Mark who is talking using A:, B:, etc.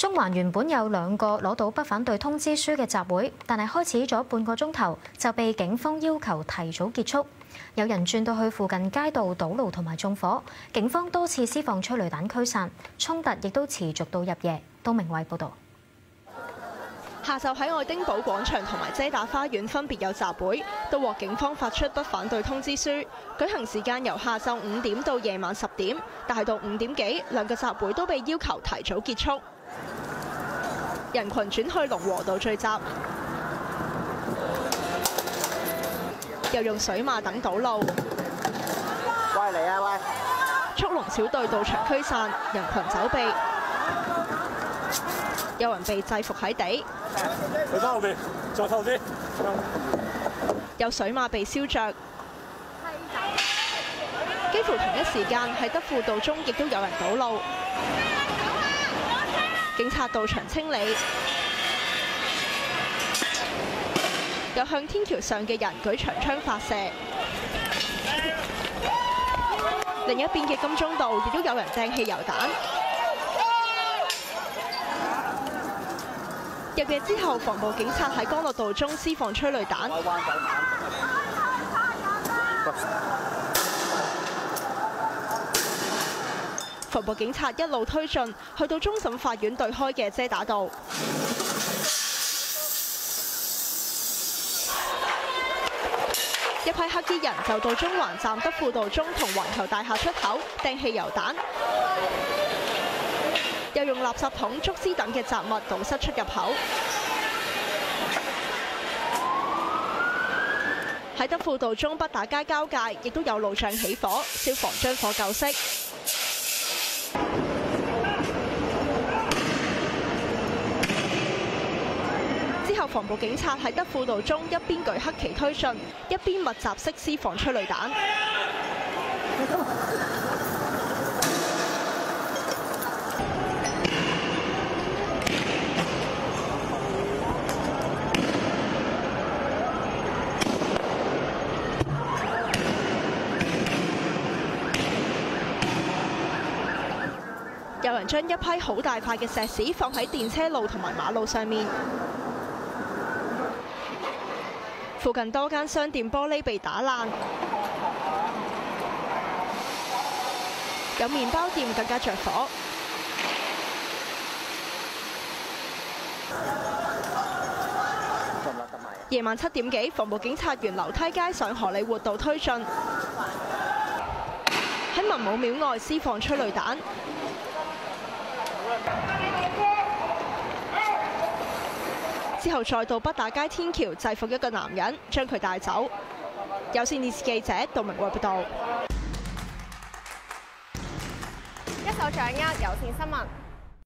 A: 中環原本有2個攞到不反對通知書嘅集會，但係開始咗半個鐘頭就被警方要求提早結束。有人轉到去附近街道堵路同埋縱火，警方多次施放催淚彈驅散，衝突亦都持續到入夜。都明慧報導。
B: 下晝喺愛丁堡廣場同埋遮打花園分別有集會，都獲警方發出不反對通知書。舉行時間由下晝5點到夜晚10點，但係到5點幾，2個集會都被要求提早結束。人群轉去龍和道聚集，又用水馬等堵路。
C: 喂，嚟啊喂！
B: 速龍小隊到場驅散，人群走避。有人被制服喺地，
C: 去翻後邊，再後啲。
B: 有水馬被燒着。幾乎同一時間喺德輔道中亦都有人堵路，警察到場清理。有向天橋上嘅人舉長槍發射。另一邊嘅金鐘道亦都有人掟汽油彈。入夜之後，防暴警察喺干諾道中施放催淚彈。防暴警察一路推進，去到終審法院對開嘅遮打道。一批黑衣人就到中環站德輔道中同環球大廈出口掟汽油彈。又用垃圾桶、竹枝等嘅雜物堵塞出入口。喺德輔道中北打街交界，亦都有路障起火，消防將火救熄。之後，防暴警察喺德輔道中一邊舉黑旗推進，一邊密集式施放催淚彈。有人將一批好大塊嘅石屎放喺電車路同埋馬路上面，附近多間商店玻璃被打爛，有麵包店更加着火。夜晚7點幾，防暴警察沿樓梯街上荷里活道推進，喺文武廟外施放催淚彈。之後再到北打街天橋制服一個男人，將佢帶走。有線電視記者杜明慧報導。
D: 一手掌握有線新聞。